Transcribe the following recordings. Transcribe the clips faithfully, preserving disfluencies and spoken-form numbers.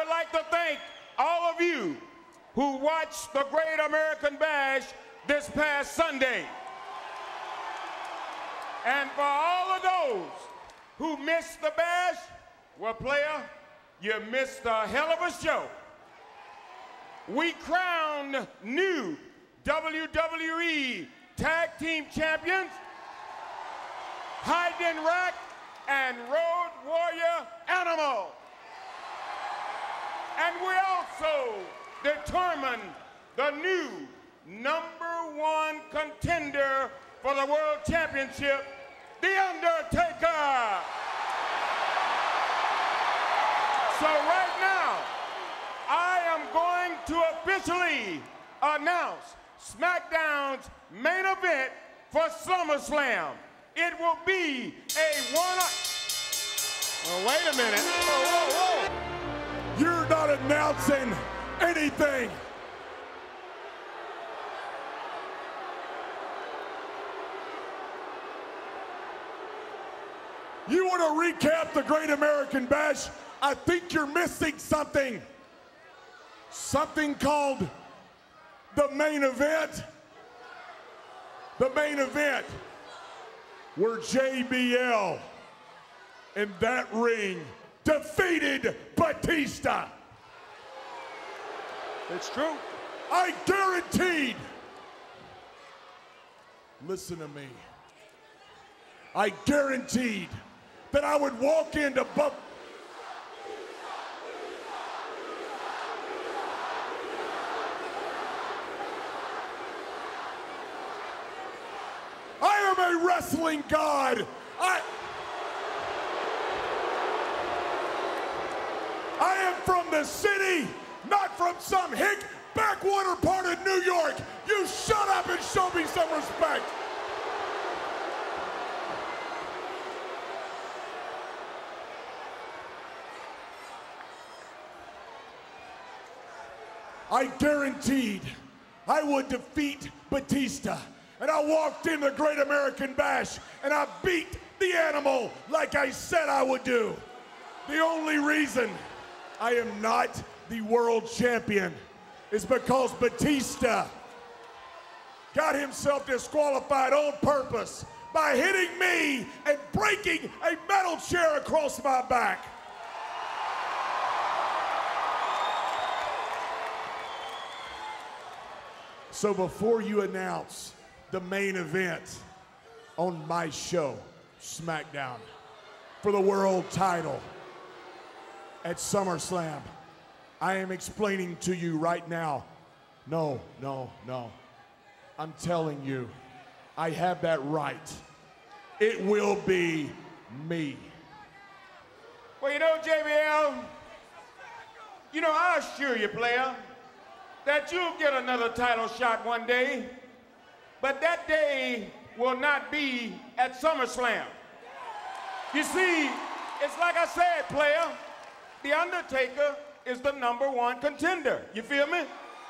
like to thank all of you who watched the Great American Bash this past Sunday. And for all of those who missed the bash, well, player, you missed a hell of a show. We crowned new W W E Tag Team Champions, Hayden Rack and Road Warrior Animal. And we also determined the new number one contender for the World Championship, The Undertaker. So right now, I am going to officially announce SmackDown's main event for SummerSlam. It will be a one... Well, wait a minute. Whoa, whoa, whoa. You're not announcing anything. You want to recap the Great American Bash? I think you're missing something. Something called the main event. The main event where J B L in that ring defeated Batista. It's true. I guaranteed. Listen to me. I guaranteed that I would walk into Buff. I am a wrestling god. I. I am from the city, not from some hick backwater part of New York. You shut up and show me some respect. I guaranteed I would defeat Batista. And I walked in the Great American Bash and I beat the animal like I said I would do. The only reason I am not the world champion is because Batista got himself disqualified on purpose by hitting me and breaking a metal chair across my back. So before you announce the main event on my show, SmackDown, for the world title at SummerSlam, I am explaining to you right now, no, no, no. I'm telling you, I have that right. It will be me. Well, you know, J B L, you know, I assure you, player, that you'll get another title shot one day, but that day will not be at SummerSlam. You see, it's like I said, player, The Undertaker is the number one contender. You feel me?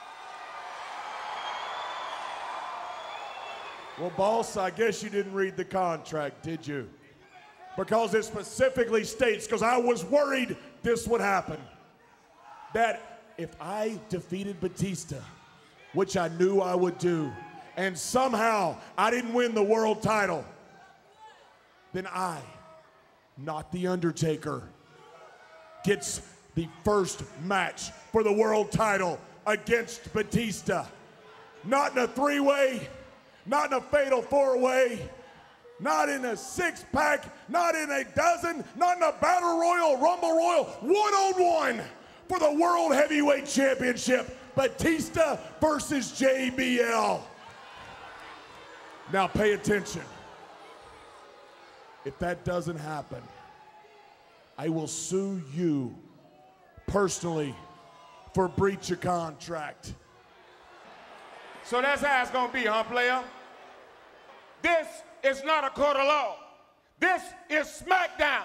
Well, boss, I guess you didn't read the contract, did you? Because it specifically states, because I was worried this would happen, that if I defeated Batista, which I knew I would do, and somehow I didn't win the world title, then I, not The Undertaker, gets the first match for the world title against Batista. Not in a three-way, not in a fatal four-way, not in a six-pack, not in a dozen, not in a battle royal, rumble royal, one-on-one for the World Heavyweight Championship, Batista versus J B L. Now pay attention. If that doesn't happen, I will sue you personally for breach of contract. So that's how it's gonna be, huh, player? This is not a court of law. This is SmackDown.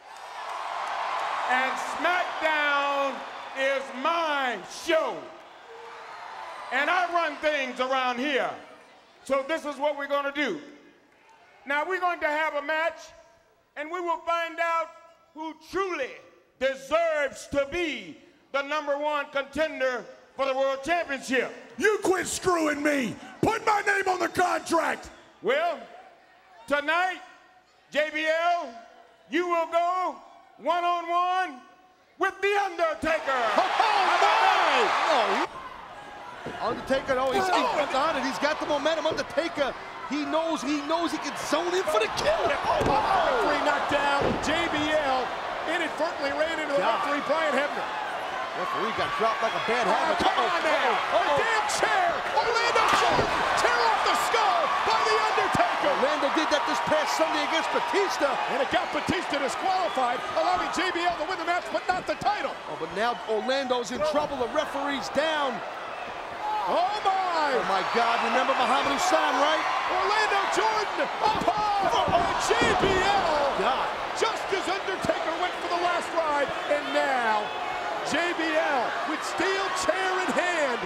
And SmackDown is my show. And I run things around here. So this is what we're gonna do. Now we're going to have a match, and we will find out who truly deserves to be the number one contender for the world championship. You quit screwing me. Put my name on the contract. Well, tonight, J B L, you will go one-on-one with The Undertaker. Oh, my! Oh, Undertaker, oh, he's, Oh. he's on it. He's got the momentum. Undertaker, he knows, he knows he can zone in for the kill. Oh, Referee knocked down. J B L inadvertently ran into the God. referee, Brian Hebner. Referee got dropped like a bad Oh, habit. come on now. Uh-oh. A damn chair. Orlando Jordan tear off the skull by The Undertaker. Orlando did that this past Sunday against Batista. And it got Batista disqualified, allowing J B L to win the match, but not the title. Oh, but now Orlando's in trouble. The referee's down. Oh, my. Oh, my God. Remember Muhammad Hassan, right? Orlando Jordan. Oh, and J B L. God. Just as Undertaker went for the last ride, and now J B L with steel chair in hand.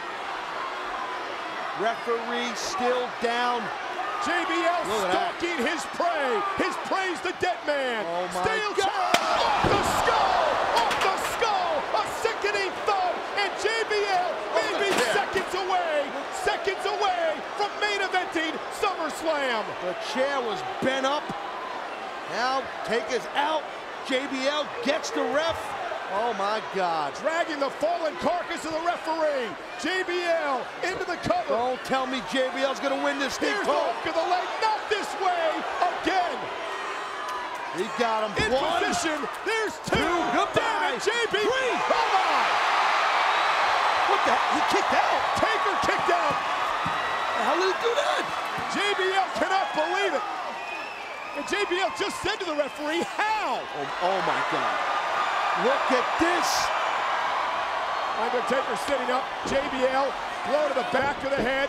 Referee still down. J B L Look at that. stalking his prey. His prey's the dead man. Oh, my Steel God. chair off the skull. Off the skull. A sickening thud. And J B L may the be chair. seconds away. Seconds away from main eventing SummerSlam. The chair was bent up. Now Taker's out. J B L gets the ref. Oh, my God. Dragging the fallen carcass of the referee. J B L into the cover. Don't tell me J B L's gonna win this thing, Here's the Cole. hook of the leg. Not this way. Again. He got him. In One. position. There's two. Two. Goodbye. Damn it, J B. Three. Oh, my. What the? He kicked out. Taker kicked out. How did he do that? J B L cannot believe it. And J B L just said to the referee, how? Oh, oh my God. Look at this. Undertaker sitting up. J B L, blow to the back of the head.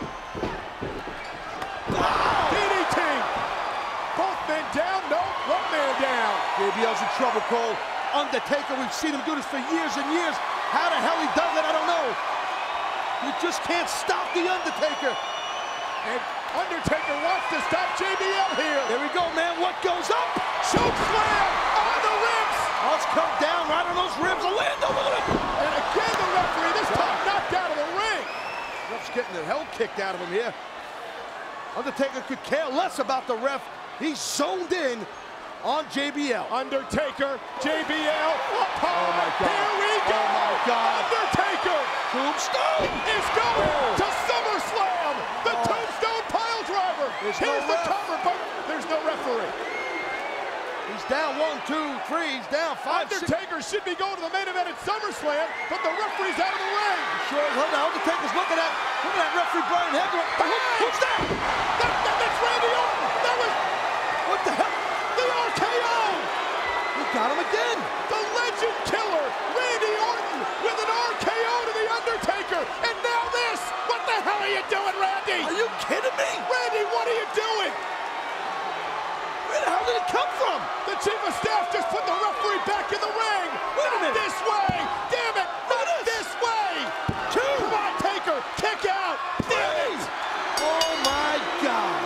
Oh. D D T. Both men down. No, one man down. J B L's in trouble, Cole. Undertaker, we've seen him do this for years and years. How the hell he does it, I don't know. You just can't stop the Undertaker. And Undertaker wants to stop J B L here. There we go, man. What goes up? Choke slam on the ribs. Oh, it's come down right on those ribs. Orlando, look at him. And again, the referee, this time knocked out of the ring. Ref's getting the hell kicked out of him here. Undertaker could care less about the ref. He's zoned in on J B L. Undertaker, J B L, up high. Oh, my God. Here we go. Oh, my God. Undertaker Tombstone. is going Oh. to SummerSlam. The Oh. Tombstone pile driver. There's Here's no the ref. cover, but there's no referee. He's down one, two, three. He's down five, six. Undertaker should be going to the main event at SummerSlam, but the referee's out of the ring. Sure, hold on. Undertaker's looking at, look at that referee Brian Hebner. Hey! Who's that? That, that, that's Randy Orton. That was What the hell? the R K O. He got him again. The legend killer, Randy Orton, with an R K O to The Undertaker. And now this. What the hell are you doing, Randy? Are you kidding me? Randy, what are you doing? Where the hell did it come from? The chief of staff just put the referee back in the ring. Wait a minute. This way. Damn it. Not this way. Two. Come on, Taker. Kick out. Damn it. Oh my God.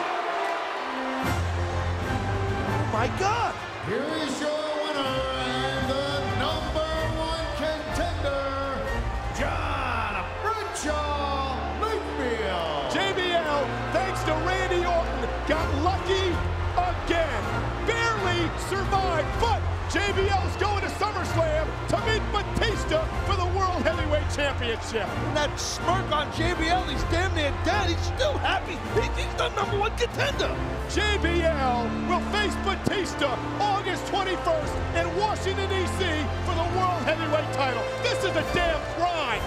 Oh my God. Here is your winner and the number one contender, John Bradshaw Mayfield. J B L, thanks to Randy Orton, got lucky again. Barely survived, but J B L is going to SummerSlam to meet Batista for the World Heavyweight Championship. And that smirk on J B L, he's damn near dead. He's still happy. He- He's the number one contender. J B L will face Batista August twenty-first in Washington, D C for the World Heavyweight title. This is a damn crime.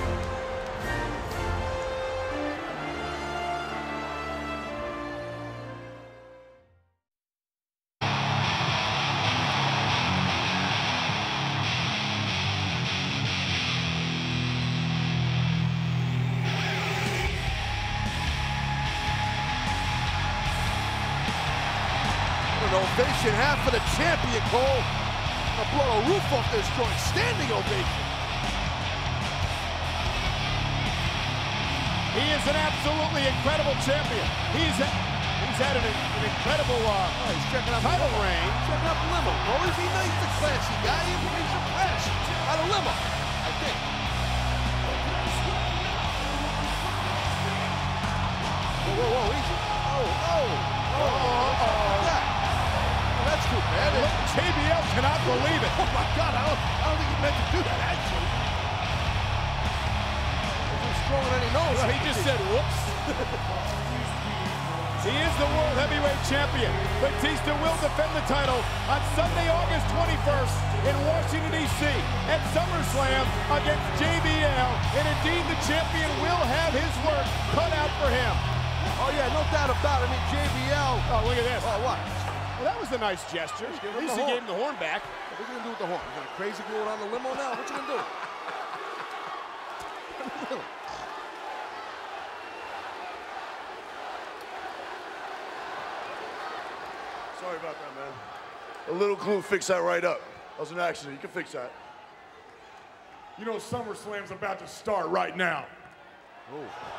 An ovation, half for the champion, Cole. Gonna blow a roof off this joint. Standing ovation. He is an absolutely incredible champion. He's he's had an, an incredible uh, Oh, he's checking out title the limo. reign. Checking out the limo. Cole, is he nice, the classy guy? He's a class. Out of limo, I think. whoa, easy. Oh, oh, oh, oh, oh. That. Oh, that's too bad. Look, J B L cannot believe it. Oh my God, I don't, I don't think he meant to do that, actually. He's stronger than he knows. Well, he just said, whoops. He is the World Heavyweight Champion. Batista will defend the title on Sunday, August twenty-first in Washington, D C at SummerSlam against J B L. And indeed, the champion will have his work cut out for him. Oh yeah, no doubt about it. I mean, J B L. Oh, look at this. Oh, what? Well, that was a nice gesture. At least he gave him the horn back. What are you gonna do with the horn? You gonna crazy glue it on the limo now? What you gonna do? Sorry about that, man. A little glue fix that right up. That was an accident. You can fix that. You know, SummerSlam's about to start right now. Oh.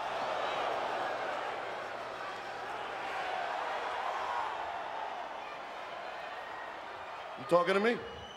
You talking to me?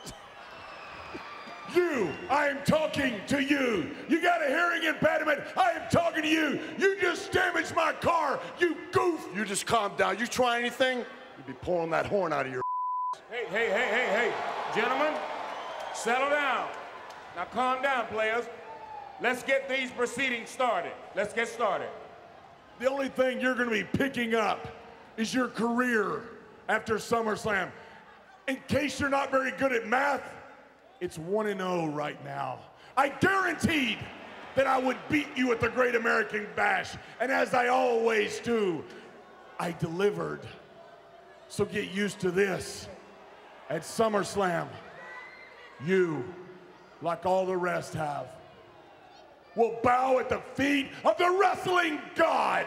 You, I am talking to you. You got a hearing impediment. I am talking to you. You just damaged my car, you goof. You just calm down. You try anything, you'd be pulling that horn out of your. Hey, hey, hey, hey, hey. Gentlemen, settle down. Now calm down, players. Let's get these proceedings started. Let's get started. The only thing you're going to be picking up is your career after SummerSlam. In case you're not very good at math, it's one and oh right now. I guaranteed that I would beat you at the Great American Bash, and as I always do, I delivered. So get used to this. At SummerSlam, you, like all the rest have, will bow at the feet of the wrestling god.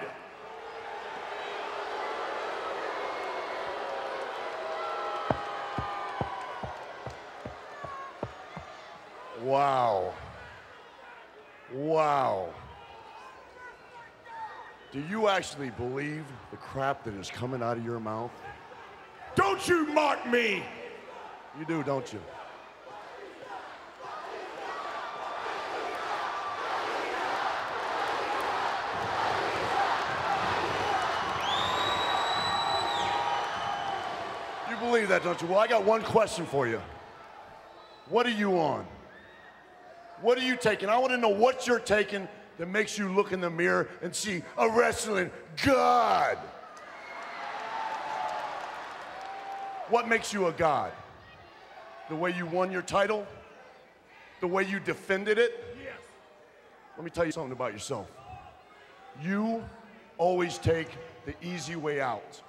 Wow. Wow. Do you actually believe the crap that is coming out of your mouth? Don't you mock me! You do, don't you? You believe that, don't you? Well, I got one question for you. What are you on? What are you taking? I want to know what you're taking that makes you look in the mirror and see a wrestling god. What makes you a god? The way you won your title? The way you defended it? Yes. Let me tell you something about yourself. You always take the easy way out.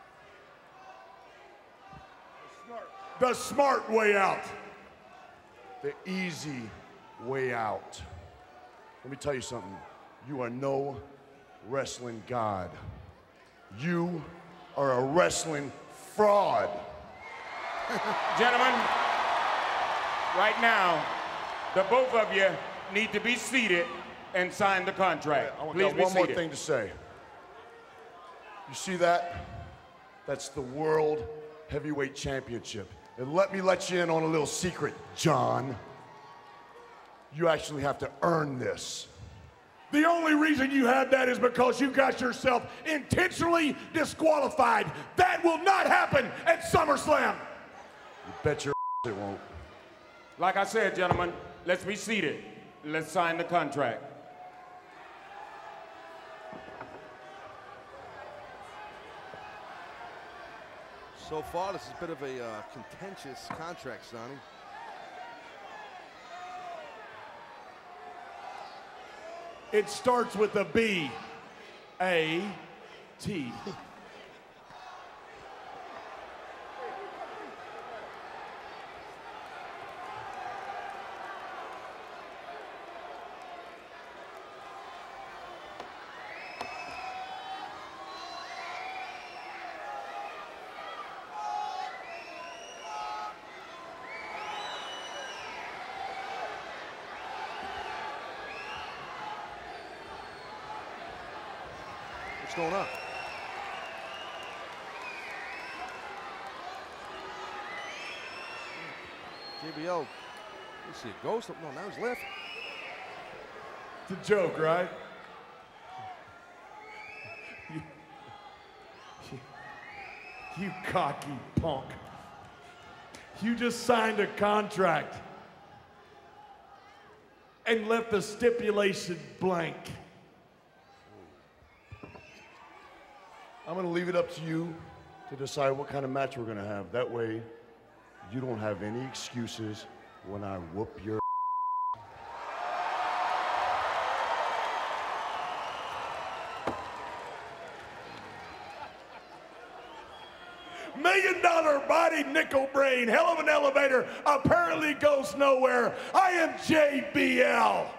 The smart way out. The easy way out. Let me tell you something. You are no wrestling god. You are a wrestling fraud. Gentlemen, right now, the both of you need to be seated and sign the contract. I Please got be one more seated. thing to say. You see that? That's the World Heavyweight Championship. And let me let you in on a little secret, John. You actually have to earn this. The only reason you have that is because you got yourself intentionally disqualified. That will not happen at SummerSlam. You bet your it won't. Like I said, gentlemen, let's be seated. Let's sign the contract. So far, this is a bit of a uh, contentious contract, Sonny. It starts with a B. A. T. What's going on? J B L, you see a ghost? No, now he's left. It's a joke, right? You cocky punk. You just signed a contract and left the stipulation blank. I'm gonna leave it up to you to decide what kind of match we're gonna have. That way, you don't have any excuses when I whoop your Million dollar body nickel brain, hell of an elevator, apparently goes nowhere. I am J B L.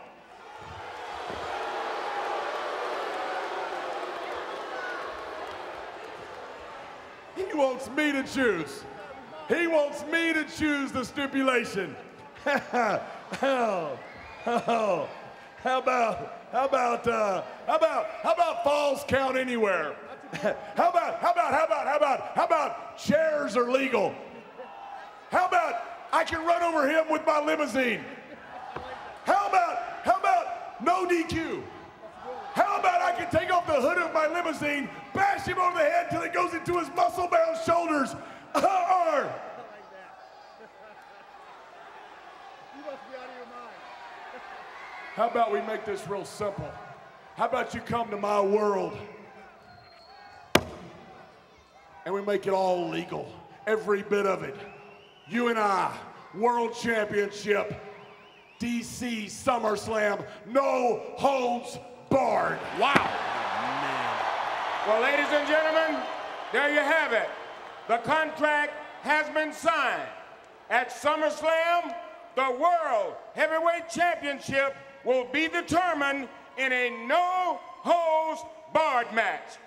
He wants me to choose. He wants me to choose the stipulation. oh, oh, how about, how about, uh, how about, how about falls count anywhere? How about, how about, how about, how about, how about chairs are legal? How about I can run over him with my limousine? How about, how about no D Q? How about I can take off the hood of my limousine, bash him over the head till it goes into his muscle-bound shoulders? Or, how about we make this real simple? How about you come to my world and we make it all legal, every bit of it. You and I, World Championship, D C SummerSlam, no holds barred. Wow. Well, ladies and gentlemen, there you have it. The contract has been signed. At SummerSlam, the World Heavyweight Championship will be determined in a no holds barred match.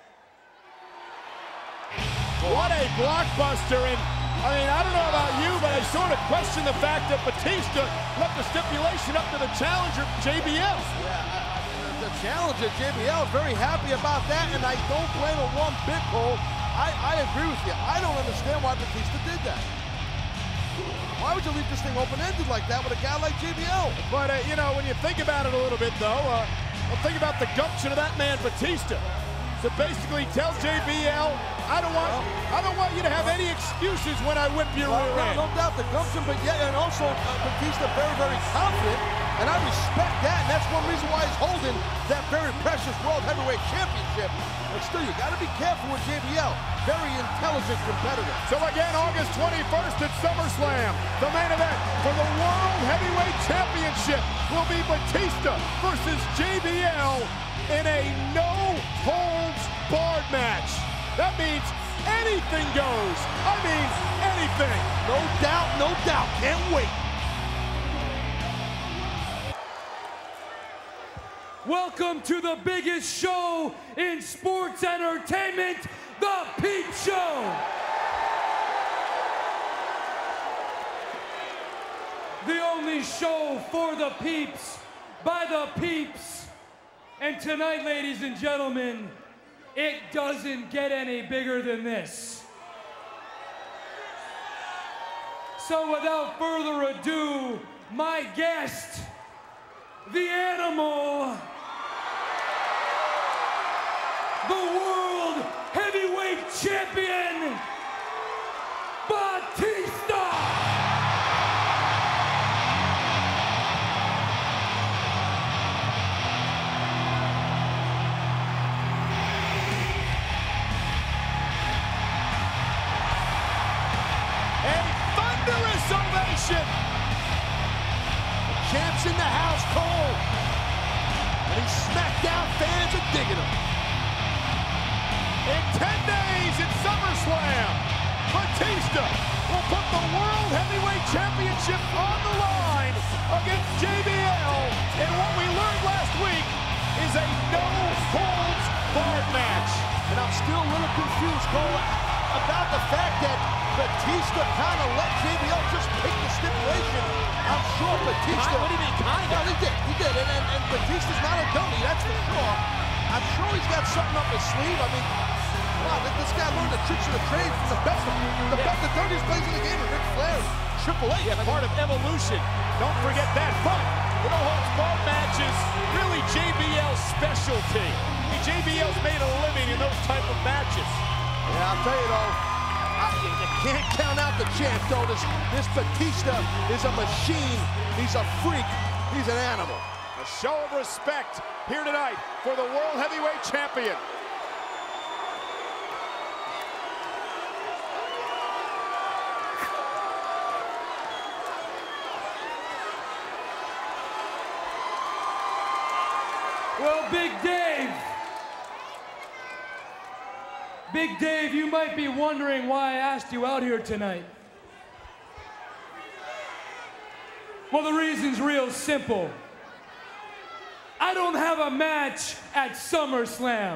What a blockbuster, and I mean, I don't know about you, but I sort of question the fact that Batista left the stipulation up to the challenger, J B L. Yeah, I, I mean, the challenger, J B L, is very happy about that, and I don't blame him one bit, Cole. I, I agree with you. I don't understand why Batista did that. Why would you leave this thing open-ended like that with a guy like J B L? But, uh, you know, when you think about it a little bit, though, uh, well, think about the gumption of that man, Batista. So basically tells J B L, I don't want I don't want you to have any excuses when I whip your rear end. No, no doubt the gumption, but yeah, and also uh, Batista very, very confident, and I respect that, and that's one reason why he's holding that very precious World Heavyweight Championship. But still, you got to be careful with J B L. Very intelligent competitor. So again, August twenty-first at SummerSlam, the main event for the World Heavyweight Championship will be Batista versus J B L in a no-holds-barred match. That means anything goes. I mean, anything. No doubt, no doubt. Can't wait. Welcome to the biggest show in sports entertainment, The Peep Show. The only show for the peeps, by the peeps. And tonight, ladies and gentlemen, it doesn't get any bigger than this. So without further ado, my guest, the animal, the World Heavyweight Champion, Batista! Ovation. The champ's in the house, Cole. And these SmackDown fans are digging him. In ten days at SummerSlam, Batista will put the World Heavyweight Championship on the line against J B L in what we learned last week is a no-holds-barred match. And I'm still a little confused, Cole, about the fact that Batista kind of let J B L just pick the stipulation. I'm sure Batista... What do you mean, kind of? Well, he did, he did, and, and, and Batista's not a dummy, that's for sure. I'm sure he's got something up his sleeve. I mean, wow, this guy learned the tricks of the trade from the best of the best, the dirtiest players in the game, Ric Flair, Triple H. Yeah, part of evolution. Don't forget that. But the no-holds-barred match is really J B L's specialty. I mean, J B L's made a living in those type of matches. Yeah, I'll tell you though, You can't count out the champ, though. This, this Batista is a machine. He's a freak. He's an animal. A show of respect here tonight for the World Heavyweight Champion. Well, Big Dave. Big Dave, you might be wondering why I asked you out here tonight. Well, the reason's real simple. I don't have a match at SummerSlam.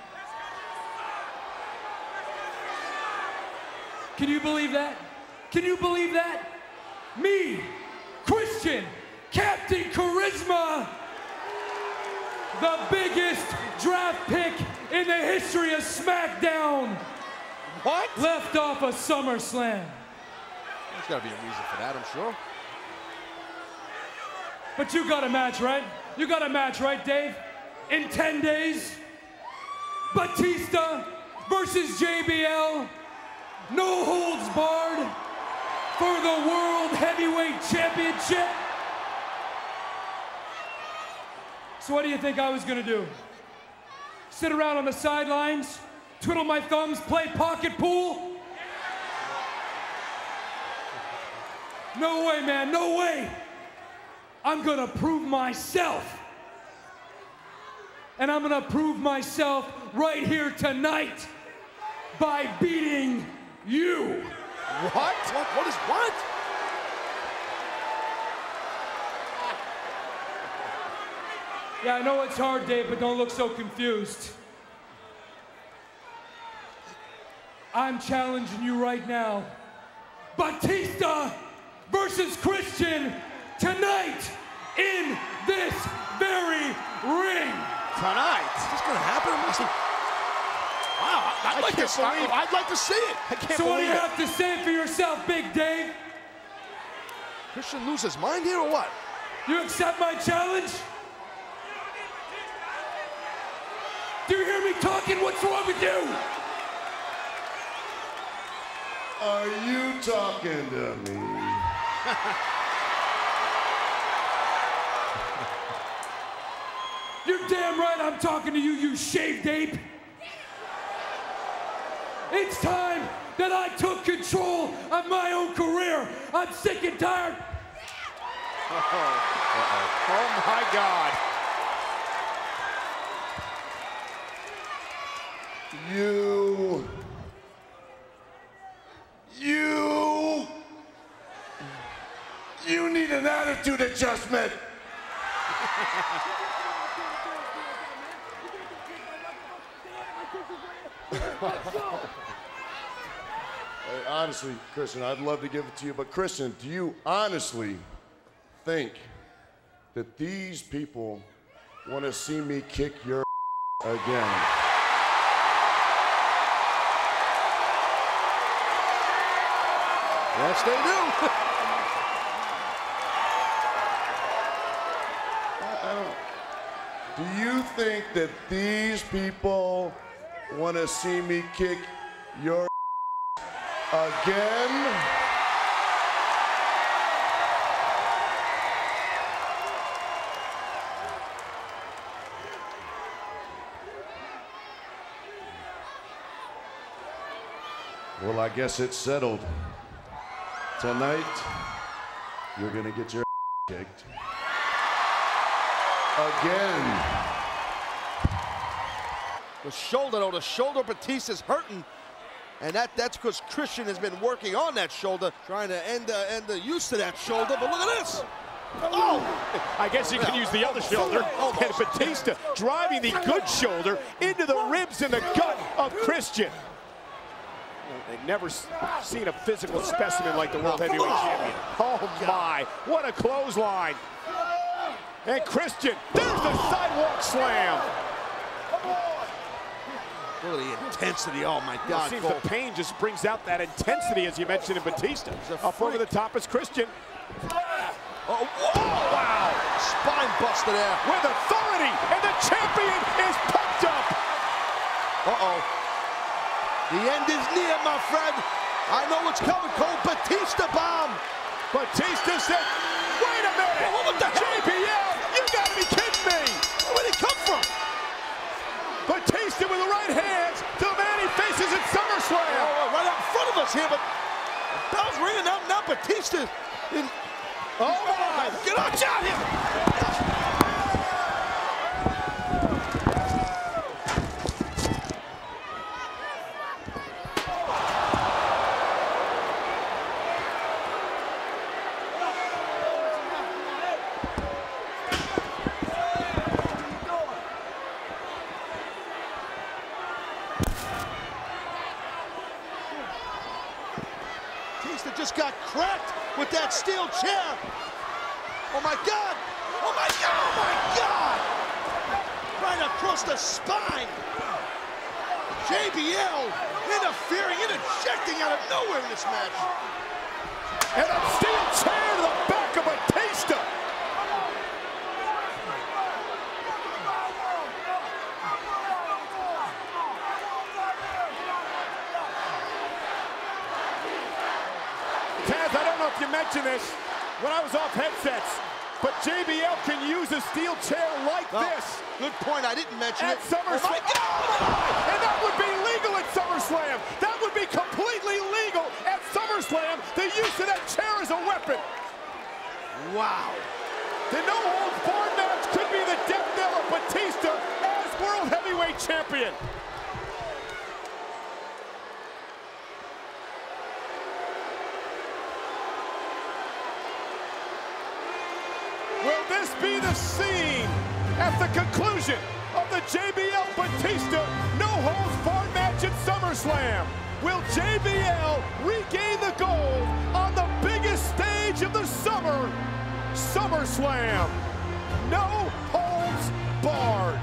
Can you believe that? Can you believe that? Me, Christian, Captain Charisma, the biggest draft pick in the history of SmackDown. What? Left off of SummerSlam. There's got to be a reason for that, I'm sure. But you got a match, right? You got a match, right, Dave? In ten days? Batista versus J B L. No holds barred for the World Heavyweight Championship. So what do you think I was gonna do? Sit around on the sidelines, twiddle my thumbs, play pocket pool? No way, man, no way. I'm gonna prove myself. And I'm gonna prove myself right here tonight by beating you. What? What? What is what? Yeah, I know it's hard, Dave, but don't look so confused. I'm challenging you right now. Batista versus Christian tonight in this very ring. Tonight? Is this gonna happen? Wow, I'd, I like can't to, believe- I, I'd like to see it. I can't So what do believe you it. have to say for yourself, Big Dave? Christian lose his mind here or what? You accept my challenge? Do you hear me talking? What's wrong with you? Are you talking to me? You're damn right I'm talking to you, you shaved ape. It's time that I took control of my own career. I'm sick and tired. Oh my God. You. You. You need an attitude adjustment. Hey, honestly, Christian, I'd love to give it to you, but Christian, do you honestly think that these people want to see me kick your again? Yes, they do. Do you think that these people want to see me kick your again? Well, I guess it's settled. Tonight, you're gonna get your kicked. Again. The shoulder, though, the shoulder Batista's hurting. And that, that's because Christian has been working on that shoulder, trying to end, uh, end the use to that shoulder. But look at this. Oh! I guess you can use the other shoulder. Almost. And Batista driving the good shoulder into the ribs and the gut of Christian. They've never seen a physical specimen like the World Heavyweight Champion. Oh my, what a clothesline. And Christian, there's the sidewalk slam. Look at the intensity, oh my God. It seems Cole. the pain just brings out that intensity, as you mentioned in Batista. a Up over the freak. top is Christian. Oh, whoa, wow. Spine buster there. With authority, and the champion is pumped up. Uh-oh. The end is near, my friend. I know what's coming, Cole. Batista bomb. Batista said, wait a minute. Well, what the hell? J B L, you gotta be kidding me. Where'd he come from? Batista with the right hands to the man he faces at SummerSlam. Oh, right out in front of us here, but bell's ringing out now. Batista in. Oh my! Get on, out here! Batista just got cracked with that steel chair. Oh my God! Oh my God! Oh my God! Right across the spine. J B L interfering, interjecting out of nowhere in this match. And a steel chair to the back of Batista. Taz, I don't know if you mentioned this when I was off headsets, but J B L can use a steel chair like Oh, this. Good point, I didn't mention At it. SummerSlam. Oh my God! And that would be legal at SummerSlam. That would be completely legal at SummerSlam. The use of that chair as a weapon. Wow. The no-holds-barred match could be the death knell of Batista as World Heavyweight Champion. Will this be the scene at the conclusion of the J B L Batista no-holds-barred match at SummerSlam? Will J B L regain the gold on the biggest stage of the summer, SummerSlam? No holds barred.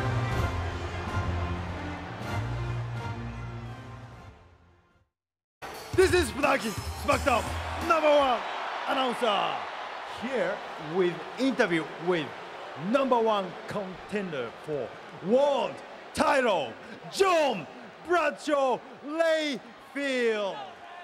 This is Funaki, SmackDown number one announcer. Here with interview with number one contender for world title, John Bradshaw Layfield.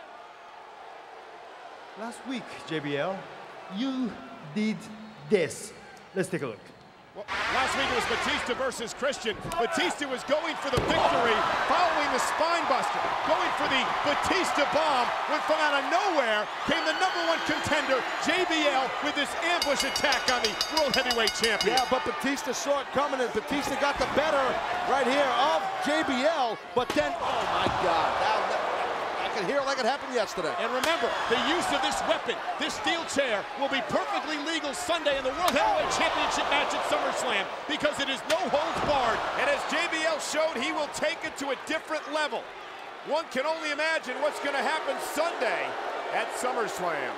Last week, J B L, you did this. Let's take a look. Well, last week it was Batista versus Christian. Batista was going for the victory following the spine buster, going for the Batista bomb, when from out of nowhere came the number one contender, J B L, with this ambush attack on the World Heavyweight Champion. Yeah, but Batista saw it coming, and Batista got the better right here of J B L, but then, oh my God, that, that, I could hear it like it happened yesterday. And remember, the use of this weapon, this steel chair, will be perfectly legal Sunday in the World Heavyweight Championship match at SummerSlam because it is no holds barred. And as J B L showed, he will take it to a different level. One can only imagine what's going to happen Sunday at SummerSlam.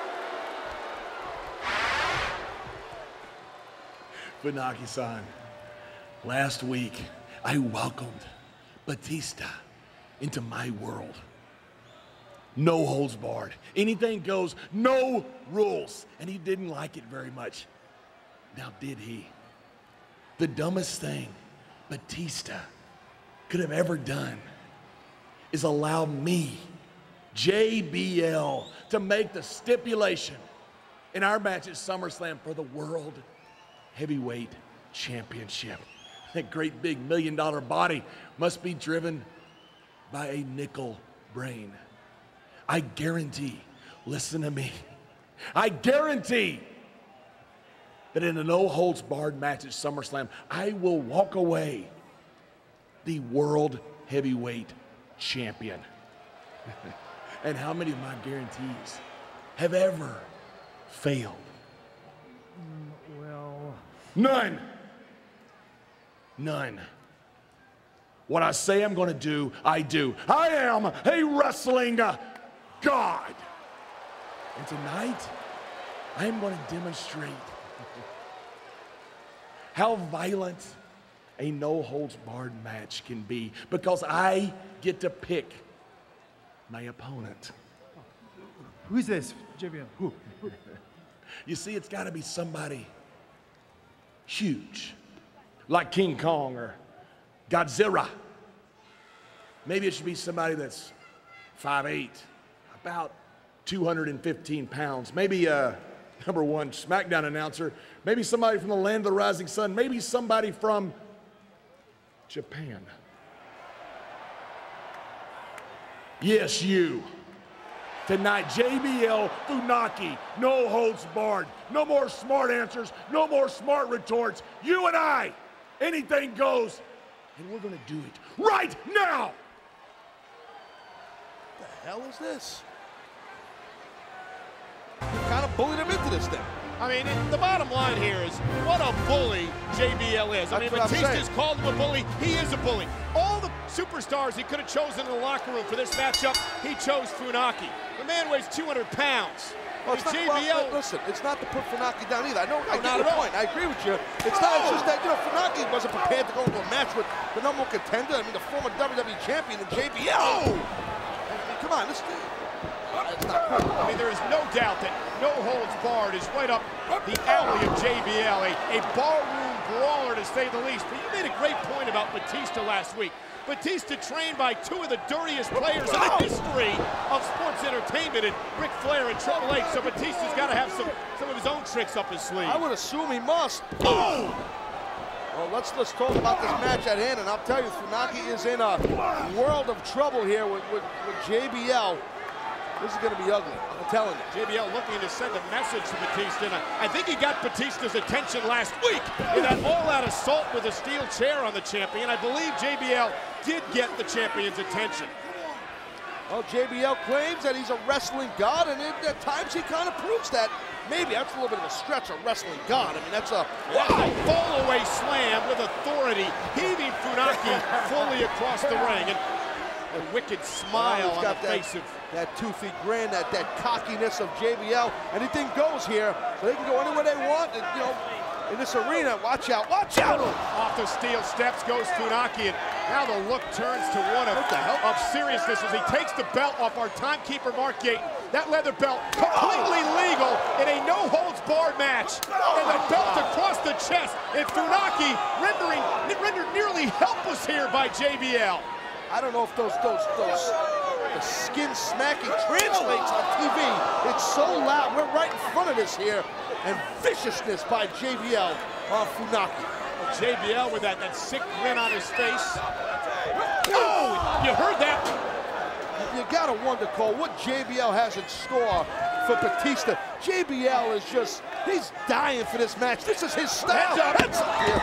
Funaki-san, last week I welcomed Batista into my world. No holds barred. Anything goes, no rules. And he didn't like it very much. Now, did he? The dumbest thing Batista could have ever done is allow me, J B L, to make the stipulation in our match at SummerSlam for the World Heavyweight Championship. That great big million dollar body must be driven by a nickel brain. I guarantee, listen to me, I guarantee that in a no-holds-barred match at SummerSlam, I will walk away the World Heavyweight Champion. And how many of my guarantees have ever failed? Mm, well... None. None. What I say I'm going to do, I do. I am a wrestling god. And tonight, I am going to demonstrate how violent a no-holds-barred match can be because I get to pick my opponent. Who's this, J B L? Who? You see, it's got to be somebody huge, like King Kong or Godzilla. Maybe it should be somebody that's five eight, about two hundred fifteen pounds. Maybe, uh, number one, SmackDown announcer. Maybe somebody from the land of the rising sun. Maybe somebody from Japan. Yes, you. Tonight, J B L Funaki, no holds barred. No more smart answers, no more smart retorts. You and I, anything goes, and we're gonna do it right now! What the hell is this? You kind of bullied him into this thing. I mean, it, the bottom line here is what a bully J B L is. I That's mean, what I'm Batista's saying. called him a bully. He is a bully. All the superstars he could have chosen in the locker room for this matchup, he chose Funaki. The man weighs two hundred pounds. Well, it's I not, mean, J B L. well, listen, it's not to put Funaki down either. I know, I No, get not your at all. point. I agree with you. It's not. It's just that you know Funaki wasn't prepared to go into a match with the number one contender. I mean, the former W W E champion and J B L. I mean, come on, this. It's not cool. I mean, there is no doubt that no holds barred is right up the alley of J B L, a, a barroom brawler to say the least. But you made a great point about Batista last week. Batista trained by two of the dirtiest players in the history of sports entertainment, in Ric Flair and Triple H. So Batista's got to have some, some of his own tricks up his sleeve. I would assume he must. Boom! Well, let's let's talk about this match at hand, and I'll tell you, Funaki is in a world of trouble here with, with, with J B L. This is going to be ugly, I'm telling you. J B L looking to send a message to Batista. And I think he got Batista's attention last week in that all-out assault with a steel chair on the champion. I believe J B L did get the champion's attention. Well, J B L claims that he's a wrestling god, and it, at times he kind of proves that. Maybe that's a little bit of a stretch, a wrestling god. I mean, that's a Wow! Fall-away slam with authority, heaving Funaki fully across the ring. And a wicked smile on the got that, face of... that toothy grin, that, that cockiness of J B L. Anything goes here, so they can go anywhere they want. And, you know, in this arena, watch out, watch out! Off the steel steps goes Funaki, and now the look turns to one of, of seriousness as he takes the belt off our timekeeper, Mark Gate. That leather belt completely legal in a no-holds-barred match. And the belt across the chest, and Funaki rendering, rendered nearly helpless here by J B L. I don't know if those, those, those, the skin smacking translates on T V. It's so loud. We're right in front of this here. And viciousness by J B L on Funaki. J B L with that, that sick grin on his face. Oh, you heard that? You gotta wonder, Cole, what J B L has in store for Batista. J B L is just, he's dying for this match. This is his style. Heads up. Heads up here.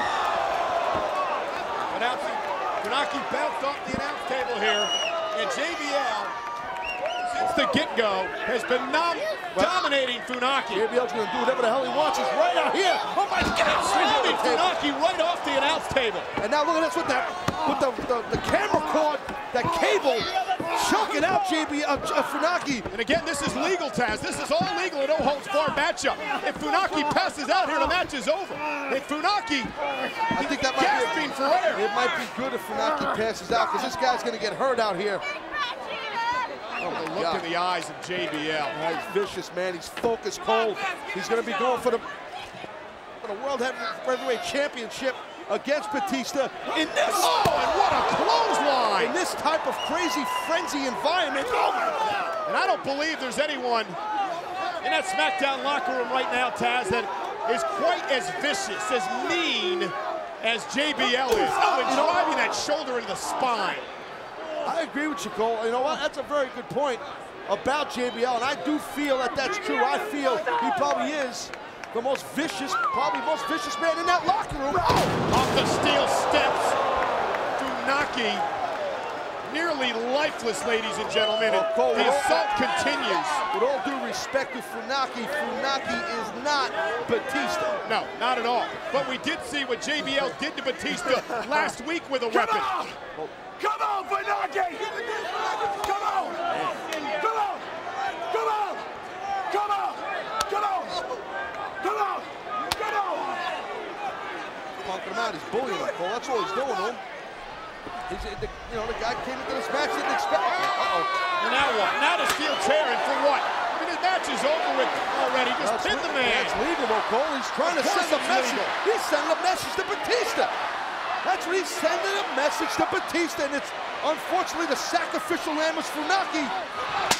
Announcing, Funaki bounced off the announce table here, and J B L, since the get-go, has been nom dominating Funaki. J B L's gonna do whatever the hell he wants. He's right out here. Oh my God! Slamming Funaki right off the announce table. And now look at this with that, with the, the, the camera cord, that cable, choking out J B L, uh, Funaki. And again, this is legal, Taz. This is all legal in no-holds-barred matchup. If Funaki passes out here, the match is over. If Funaki, I think that might gasping be, for air. it might be good if Funaki passes out, because this guy's gonna get hurt out here. Oh my Look God. in the eyes of J B L. Oh, he's vicious, man. He's focused, Cole. He's going to be going for the, for the World Heavyweight Championship against Batista in this. Oh, and what a clothesline! In this type of crazy frenzy environment. Oh my God. And I don't believe there's anyone in that SmackDown locker room right now, Taz, that is quite as vicious, as mean as J B L is. Oh, and driving that shoulder into the spine. I agree with you, Cole. You know what? That's a very good point about J B L, and I do feel that that's true. I feel he probably is the most vicious, probably most vicious man in that locker room. Oh! Off the steel steps, Funaki, nearly lifeless, ladies and gentlemen. And Oh, Cole, the with assault all- continues. With all due respect to Funaki, Funaki is not Batista. No, not at all. But we did see what J B L did to Batista last week with a weapon. Come on, Funaki! Come on! Come on! Come on! Come on! Come on! Come on! Come on! Punking him out, he's bullying him, Cole. That's all he's doing to him. He's, the, you know, the guy came into this match, didn't expect. Uh-oh. And now what? Now the steel chair, and for what? I mean, the match is over with already. Just That's pin the man. That's legal, though, Cole. He's trying to Of course send a it's message. legal. He's sending a message to Batista. That's what he's sending a message to Batista, and it's unfortunately the sacrificial lamb is Funaki.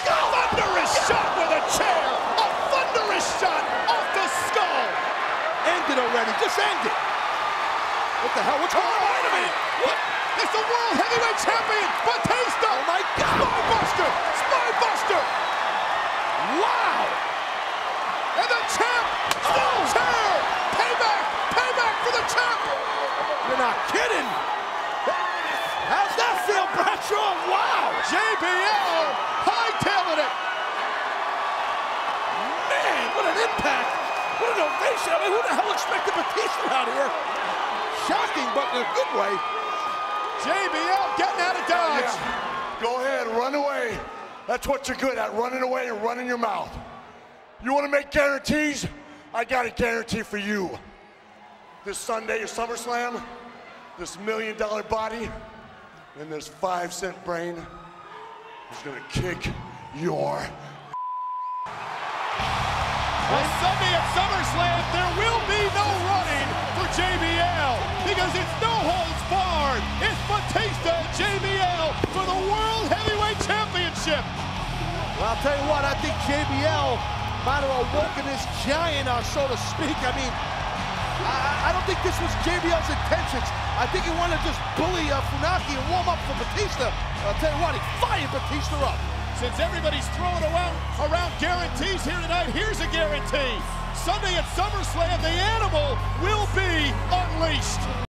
skull! Thunderous shot with a chair! A thunderous shot off the skull! End it already, just end it! What the hell, what's going on? Wait a minute! What? It's the World Heavyweight Champion, Batista! Oh my God! Spinebuster! Spinebuster! Wow! And the champ! Still chair! Payback! Payback for the champ! You're not kidding! How's that feel, Bradshaw? Wow! J B L hightailing it! Man, what an impact! What an ovation! I mean, who the hell expected Batista out here? Shocking, but in a good way. J B L getting out of dodge. Yeah. Go ahead, run away. That's what you're good at, running away and running your mouth. You want to make guarantees? I got a guarantee for you. This Sunday at SummerSlam, this million dollar body and this five cent brain is gonna kick your On Sunday at SummerSlam, there will be no running for J B L because it's no holds barred. It's Batista and J B L for the World Heavyweight Championship. Well, I'll tell you what, I think J B L might have awoken this giant, uh, so to speak. I mean, I, I don't think this was J B L's intentions. I think he wanted to just bully uh, Funaki and warm up for Batista. I'll tell you what, he fired Batista up. Since everybody's throwing around, around guarantees here tonight, here's a guarantee. Sunday at SummerSlam, the animal will be unleashed.